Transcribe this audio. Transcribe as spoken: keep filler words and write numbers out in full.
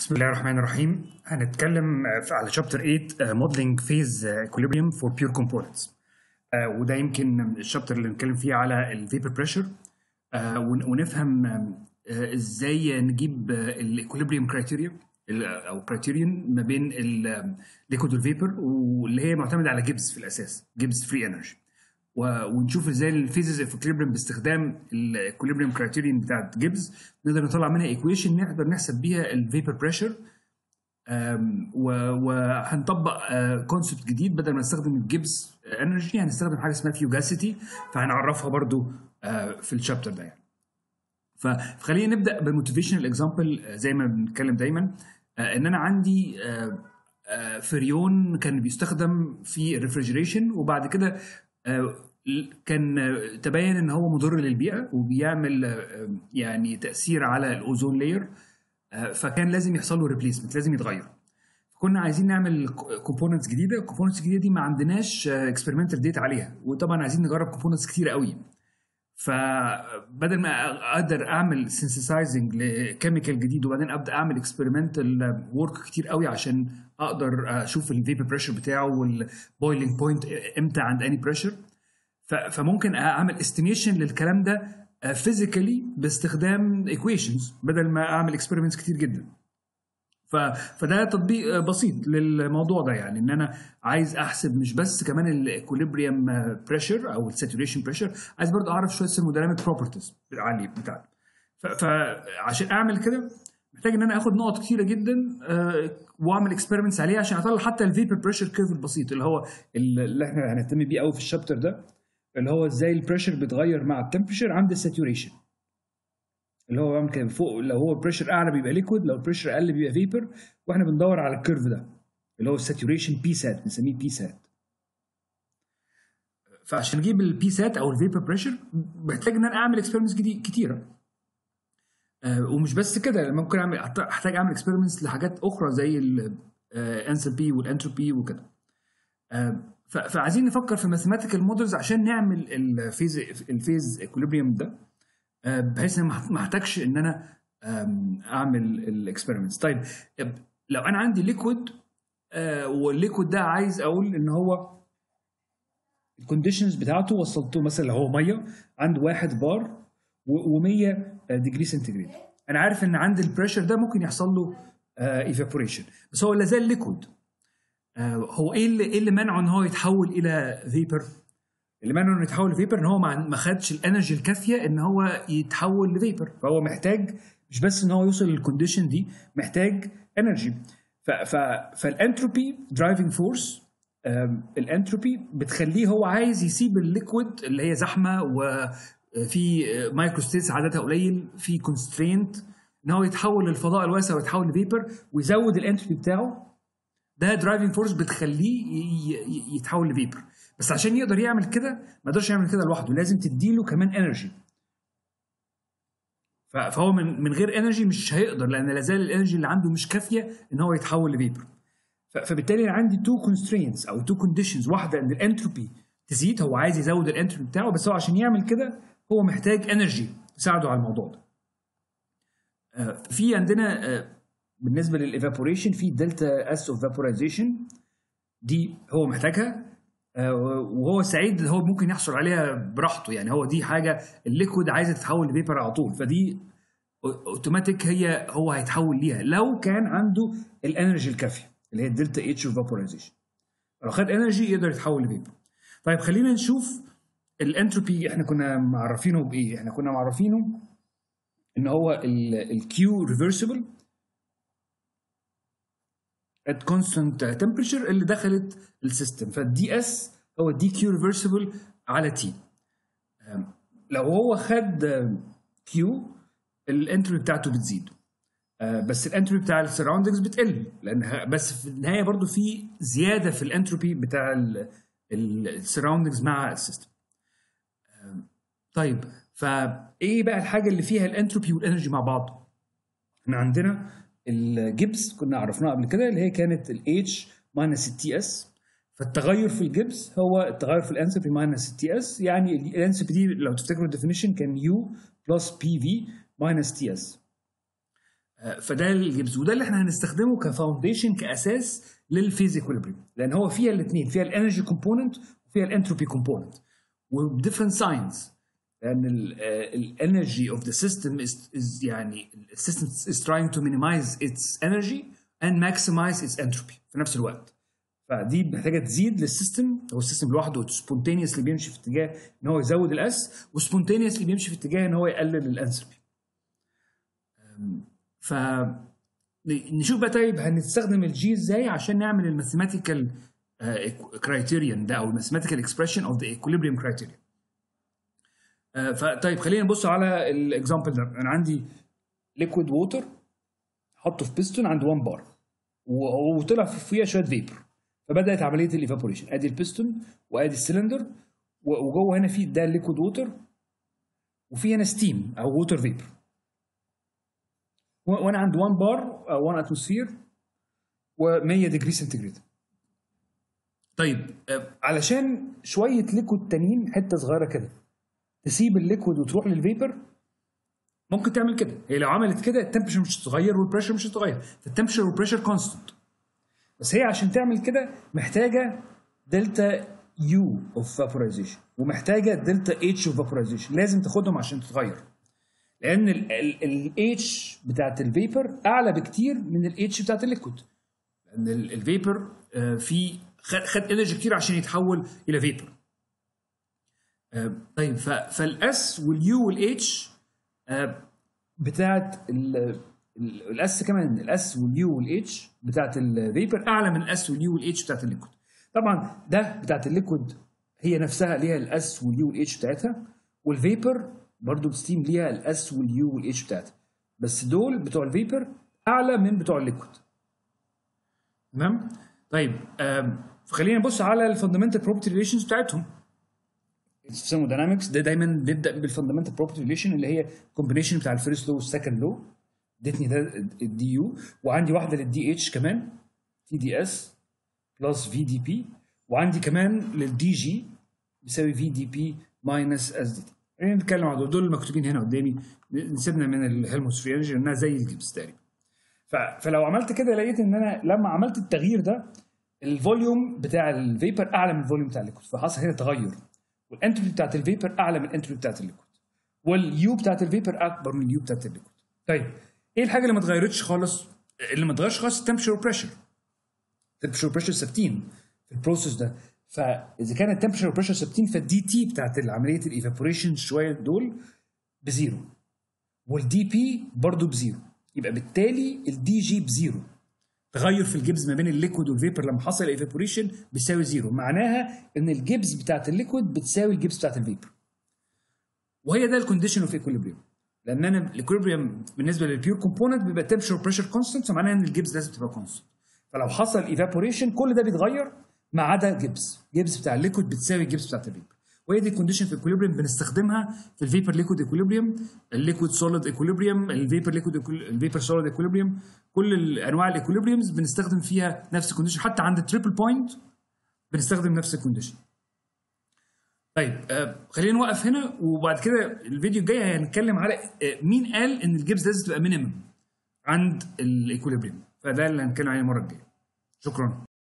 بسم الله الرحمن الرحيم. هنتكلم على شابتر ثمانية موديلنج فيز اكويليبريم فور بيور كومبوننتس، وده يمكن الشابتر اللي نتكلم فيه على الفيبر بريشر ونفهم ازاي نجيب الاكويليبريم كرايتيريا او كرايتيريون ما بين الليكويد والفيبر، واللي هي معتمده على جيبس في الاساس، جيبس فري انرجي، ونشوف ازاي الفيزز اوف اكويليبريم باستخدام الاكويليبريم كرايتيريون بتاعت جيبس نقدر نطلع منها ايكويشن نقدر نحسب بيها الفيبر بريشر. وهنطبق كونسبت جديد، بدل ما نستخدم الجيبس انرجي هنستخدم حاجه اسمها فيوجاسيتي، فهنعرفها برضو في الشابتر ده يعني. فخلينا نبدا بموتيفيشنال اكزامبل زي ما بنتكلم دايما، ان انا عندي فريون كان بيستخدم في الريفريجريشن، وبعد كده كان تبين ان هو مضر للبيئه وبيعمل يعني تاثير على الاوزون لاير، فكان لازم يحصل له ريبليسمنت، لازم يتغير. كنا عايزين نعمل كومبوننتس جديده، الكومبوننتس الجديده دي ما عندناش اكسبيرمنتال ديتا عليها، وطبعا عايزين نجرب كومبوننتس كتير قوي. فبدل ما اقدر اعمل سينثسايزنج لكيميكال جديد وبعدين ابدا اعمل اكسبيرمنتال ورك كتير قوي عشان اقدر اشوف الفيبر بريشر بتاعه والبويلنج بوينت امتى عند اني بريشر، فممكن اعمل استيميشن للكلام ده فيزيكالي باستخدام ايكويشنز بدل ما اعمل اكسبيرمنتس كتير جدا. فده تطبيق بسيط للموضوع ده، يعني ان انا عايز احسب مش بس كمان الاكوليبريم بريشر او الساتوريشن بريشر، عايز برضه اعرف شويه ثيرمودايناميك بروبرتيز العاليه بتاعته. فعشان اعمل كده محتاج ان انا اخد نقط كتيره جدا واعمل اكسبيرمنتس عليها عشان اطلع حتى الفيبر بريشر كيرف البسيط اللي هو اللي احنا هنهتم بيه قوي في الشابتر ده، اللي هو ازاي البريشر بيتغير مع التمبريتشر عند الساتوريشن، اللي هو بعمل كده فوق لو هو البريشر اعلى بيبقى ليكويد، لو البريشر اقل بيبقى فيبر، واحنا بندور على الكيرف ده اللي هو الساتوريشن بي سات، نسميه بي سات. فعشان نجيب البي سات او الفيبر بريشر محتاج ان انا اعمل اكسبيرمنتس كتيره، آه ومش بس كده، ممكن اعمل احتاج اعمل اكسبيرمنتس لحاجات اخرى زي الانثالبي والانتروبي وكده. آه فعايزين نفكر في ماثيماتيكال مودلز عشان نعمل الفيز الفيز اكوليبريم ده، بحيث ان ما احتاجش ان انا اعمل الاكسبيرمنتس. طيب لو انا عندي ليكويد والليكويد ده عايز اقول ان هو الكونديشنز بتاعته وصلته مثلا لو هو ميه عند واحد بار و100 ديجري سنتيجريد، انا عارف ان عند البريشر ده ممكن يحصل له ايفابوريشن، بس هو لا زال ليكويد. هو ايه اللي ايه اللي منعه ان هو يتحول الى فيبر؟ اللي منعه انه يتحول لفيبر ان هو ما خدش الانرجي الكافيه ان هو يتحول لفيبر، فهو محتاج مش بس ان هو يوصل للكونديشن دي، محتاج انرجي. فالانتروبي درايفنج فورس، الانتروبي بتخليه هو عايز يسيب الليكويد اللي هي زحمه وفي مايكروستيتس عددها قليل، في كونسترينت ان هو يتحول للفضاء الواسع ويتحول لفيبر ويزود الانتروبي بتاعه. ده درايفنج فورس بتخليه يتحول لفيبر، بس عشان يقدر يعمل كده ما يقدرش يعمل كده لوحده، لازم تديله كمان انرجي. فهو من من غير انرجي مش هيقدر، لان لازال الانرجي اللي عنده مش كافيه ان هو يتحول لفيبر. فبالتالي انا عندي تو كونسترينتس او تو كونديشنز، واحده ان الانتروبي تزيد، هو عايز يزود الانتروبي بتاعه، بس هو عشان يعمل كده هو محتاج انرجي تساعده على الموضوع ده. في عندنا بالنسبه للايفابوريشن في دلتا اس اوف فابورايزيشن، دي هو محتاجها وهو سعيد ان هو ممكن يحصل عليها براحته، يعني هو دي حاجه الليكويد عايزه تتحول لفيبر على طول، فدي اوتوماتيك هي هو هيتحول ليها لو كان عنده الانرجي الكافيه اللي هي الدلتا اتش اوف فابورايزيشن. لو خد انرجي يقدر يتحول لفيبر. طيب خلينا نشوف الانتروبي احنا كنا معرفينه بايه. احنا كنا معرفينه ان هو الكيو ريفرسيبل at constant temperature اللي دخلت السيستم، فالدي اس هو الدي كيو ريفرسيبل على تي. لو هو خد كيو الانتروبي بتاعته بتزيد، بس الانتروبي بتاع السراوندنجز بتقل، لان بس في النهايه برضو في زياده في الانتروبي بتاع السراوندنجز مع السيستم. طيب فايه بقى الحاجه اللي فيها الانتروبي والانرجي مع بعض؟ احنا عندنا الجبس كنا عرفناها قبل كده اللي هي كانت ال H minus التي اس، فالتغير في الجبس هو التغير في الانتروبي minus التي اس، يعني الانتروبي دي لو تفتكروا الديفينيشن كان U plus بي في minus تي اس. فده الجبس، وده اللي احنا هنستخدمه كفاونديشن كاساس للفيز ايكوليبريم، لان هو فيها الاثنين، فيها الانرجي كومبوننت وفيها الانتروبي كومبوننت وبديفرنت ساينز، لان الانرجي اوف ذا سيستم is يعني السيستم is trying to minimize its energy and maximize its entropy في نفس الوقت. فدي محتاجه تزيد للسيستم، هو السيستم لوحده سبونتينيوسلي بيمشي في اتجاه ان هو يزود الاس، وسبونتينيوسلي بيمشي في اتجاه ان هو يقلل الانتروبي. ف نشوف بقى طيب هنستخدم الجي ازاي عشان نعمل الماثيماتيكال كرايتيريان ده، او الماثيماتيكال اكسبريشن اوف ذا ايكوليبريم كرايتيريان. فطيب خلينا نبص على الاكزامبل ده. انا عندي ليكويد ووتر حطه في بيستون عند واحد بار، وطلع فيها شويه فيبر، فبدات عمليه الايفابوريشن. ادي البيستون وادي السلندر، وجوه هنا في ده الليكويد ووتر، وفي هنا ستيم او ووتر فيبر، وانا عند واحد بار او واحد اتموسفير و100 ديجري سنتيجريد. طيب علشان شويه ليكويد تانيين حته صغيره كده تسيب الليكويد وتروح للفيبر، ممكن تعمل كده. هي لو عملت كده التمبريتشر مش هتتغير والبريشر مش هتتغير، فالتمبريتشر والبريشر كونستنت. بس هي عشان تعمل كده محتاجه دلتا يو اوف فابورايزيشن ومحتاجه دلتا اتش اوف فابورايزيشن، لازم تاخدهم عشان تتغير، لان الاتش بتاعت الفيبر اعلى بكتير من الاتش بتاعت الليكويد، لان الفيبر في خد انرجي كتير عشان يتحول الى فيبر. طيب فالاس واليو والاتش بتاعت الاس كمان، الاس واليو والاتش بتاعت الفيبر اعلى من الاس واليو والاتش بتاعت الليكويد. طبعا ده بتاعت الليكويد هي نفسها ليها الاس واليو والاتش بتاعتها، والفيبر برضو الستيم ليها الاس واليو والاتش بتاعتها، بس دول بتوع الفيبر اعلى من بتوع الليكويد. تمام؟ طيب خلينا نبص على الفاندمنتال بروبرتي ريليشنز بتاعتهم. الثيرموداينامكس ده دايما بيبدا بالفاندمنتال بروبرتي ريليشن اللي هي كومبينيشن بتاع الفيرست لو والسكند لو، ادتني ده الدي يو، وعندي واحده للدي اتش كمان تي دي اس بلس في دي بي، وعندي كمان للدي جي بيساوي في دي بي ماينس اس دي تي. خلينا نتكلم عن دول، دول المكتوبين هنا قدامي، نسيبنا من الهيلمholtz فري انرجي لانها زي الجبس تقريبا. فلو عملت كده لقيت ان انا لما عملت التغيير ده الفوليوم بتاع الفيبر اعلى من الفوليوم بتاع الليكويد، فحصل هنا تغير، والانتروبي بتاعت الفيبر اعلى من الانتروبي بتاعت الليكويد، واليو بتاعت الفيبر اكبر من اليو بتاعت الليكويد. طيب ايه الحاجه اللي ما اتغيرتش خالص؟ اللي ما اتغيرش خالص التمبريتشر والبريشر. التمبريتشر والبريشر ثابتين في البروسيس ده، فاذا كان التمبريتشر والبريشر ثابتين فالدي تي بتاعت عمليه الايفابوريشن شويه دول بزيرو، والدي بي برضه بزيرو، يبقى بالتالي الدي جي بزيرو. تغير في الجبز ما بين الليكويد والفيبر لما حصل الايفابوريشن بيساوي زيرو، معناها ان الجبز بتاعت الليكويد بتساوي الجبز بتاعت الفيبر. وهي ده الكونديشن اوف ايكوليبريم، لان انا الايكوليبريم بالنسبه للبيور كومبوننت بيبقى تمبريتشر بريشر كونستنت، فمعناها ان الجبز لازم تبقى كونستنت. فلو حصل ايفابوريشن كل ده بيتغير ما عدا جبز، جبز بتاع الليكويد بتساوي الجبز بتاعت الفيبر. وهي دي الكونديشن في الايكوليبريم بنستخدمها في الفيبر ليكويد ايكوليبريم، الليكويد سوليد ايكوليبريم، الفيبر ليكويد الفيبر سوليد ايكوليبريم، كل انواع الايكوليبريمز بنستخدم فيها نفس الكونديشن، حتى عند التريبل بوينت بنستخدم نفس الكونديشن. طيب آه خلينا نوقف هنا، وبعد كده الفيديو الجاي هنتكلم على آه مين قال ان الجبس لازم تبقى مينيمم عند الايكوليبريم، فده اللي هنتكلم عليه المره الجايه. شكرا.